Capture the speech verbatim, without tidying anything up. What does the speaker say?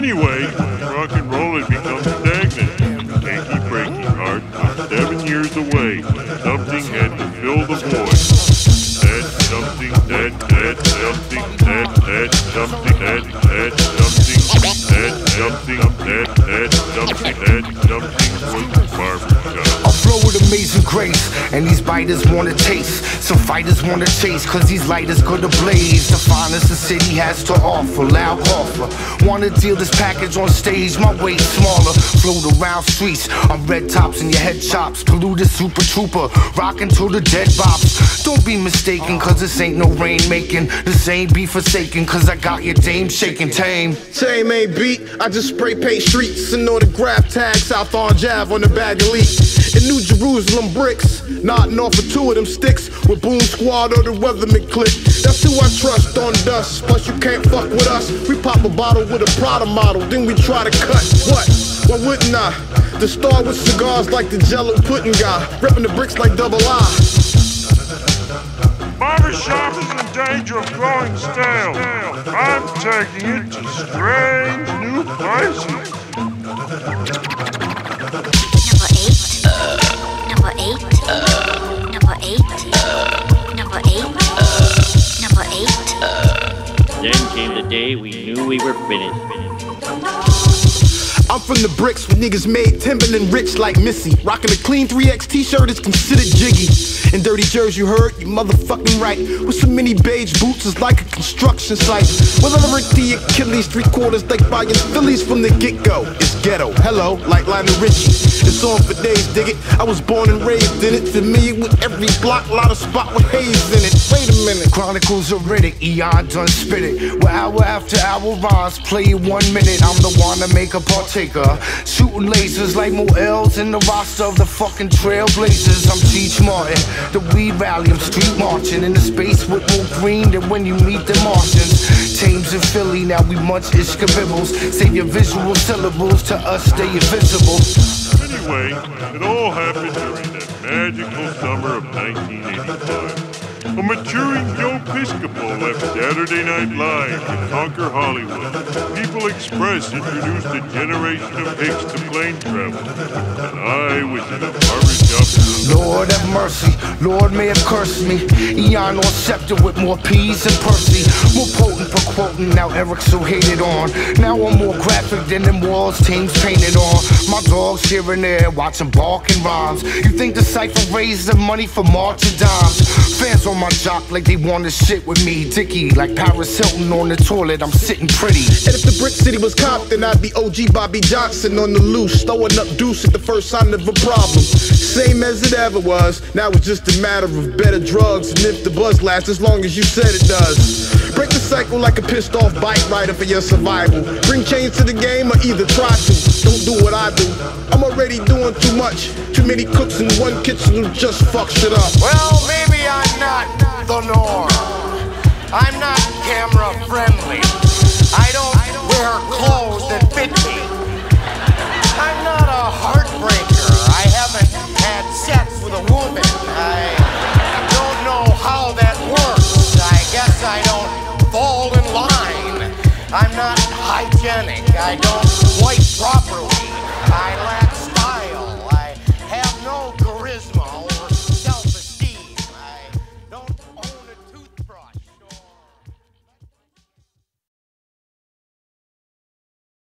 Anyway, rock and roll had become stagnant. Can't keep breaking heart. I'm seven years away. Something had to fill the void. That something, that, that something, that, that something, that, that something, that something, that, that something, that something was the barbershop. I flow with amazing grace, and these biters wanna taste. Some fighters wanna chase, cause these lighters gonna blaze. The finest the city has to offer, loud offer. Wanna deal this package on stage, my weight smaller. Float around streets, on red tops and your head chops. Polluted super trooper, rockin' till the dead bops. Don't be mistaken, cause this ain't no rain making. This ain't be forsaken, cause I got your dame shaking tame. Tame ain't beat, I just spray paint streets and autograph tags South on Jave on the bag of leak. In New Jerusalem bricks, nodding off of two of them sticks with Boom Squad or the Weatherman click. That's who I trust on dust, plus you can't fuck with us. We pop a bottle with a Prada model, then we try to cut. What? Why wouldn't I? The star with cigars like the Jello pudding guy, reppin' the bricks like double I. Barbershop is in danger of growing stale. I'm taking it to strange new places. Number eight. Number eight. Number eight. Number eight. Number eight. Then came the day we knew we were finished. I'm from the bricks where niggas made Timberland rich like Missy. Rockin' a clean three X t-shirt is considered jiggy. And dirty jerseys, you heard, you motherfucking right. With so many beige boots, it's like a construction site. With a lyric the Achilles, three quarters like buying Phillies from the get-go. It's ghetto, hello, like Lionel Richie. It's on for days, dig it. I was born and raised in it. Familiar with every block, lot of spot with haze in it. Wait a minute. Chronicles are Riddick, Eon done spit it. Where hour after hour rhymes, play it one minute. I'm the one to make a partaker. Shooting lasers like more L's in the roster of the fucking Trailblazers. I'm Cheech Martin, the weed rally, I'm street marching in the space with more green than when you meet the Martians. Thames in Philly, now we munch ishka bibbles. Save your visual syllables, to us stay invisible. Anyway, it all happened during that magical summer of nineteen eighty-five. A maturing Joe Piscopo left Saturday Night Live to conquer Hollywood. People Express introduced a generation of hicks to plane travel. And I was in a barbershop. Lord have mercy, Lord may have cursed me. Eon on scepter with more P's than Percy. More potent for quoting, now Eric's so hated on. Now I'm more graphic than them walls Thames painted on. My dogs here and there, watching barking rhymes. You think the cypher raised the money for marching dimes? Fans on my jock like they wanna shit with me. Dicky like Paris Hilton on the toilet, I'm sitting pretty. And if the Brick City was Compton, I'd be O G Bobby Johnson on the loose, throwing up deuce at the first sign of a problem. Same as it ever was, now it's just a matter of better drugs. And if the buzz lasts as long as you said it does. Break the cycle like a pissed off bike rider for your survival. Bring change to the game or either try to. Don't do what I do, I'm already doing too much. Too many cooks in one kitchen who just fuck shit up. Well, maybe I'm not the norm. I'm not camera friendly. I don't wear clothes that fit me. I'm not a heartbreaker. I haven't had sex with a woman. I don't know how that works. I guess I don't fall in line. I'm not hygienic. I don't wipe properly. I lack